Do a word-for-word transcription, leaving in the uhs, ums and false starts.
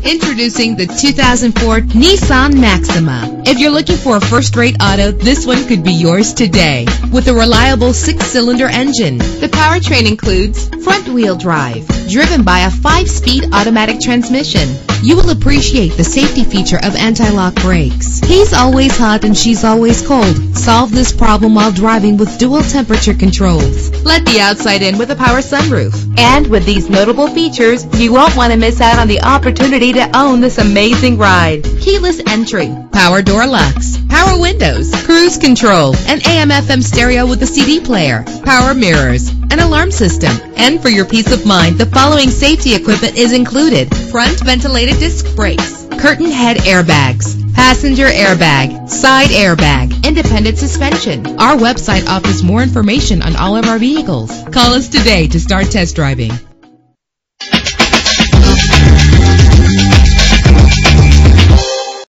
Introducing the two thousand four Nissan Maxima. If you're looking for a first-rate auto, this one could be yours today. With a reliable six-cylinder engine, the powertrain includes front-wheel drive, driven by a five-speed automatic transmission. You will appreciate the safety feature of anti-lock brakes. He's always hot and she's always cold. Solve this problem while driving with dual temperature controls. Let the outside in with a power sunroof. And with these notable features, you won't want to miss out on the opportunity to own this amazing ride. Keyless entry, power door locks, power windows, cruise control, an A M F M stereo with a C D player, power mirrors, an alarm system. And for your peace of mind, the following safety equipment is included: front ventilated disc brakes, curtain head airbags, passenger airbag, side airbag, independent suspension. Our website offers more information on all of our vehicles. Call us today to start test driving.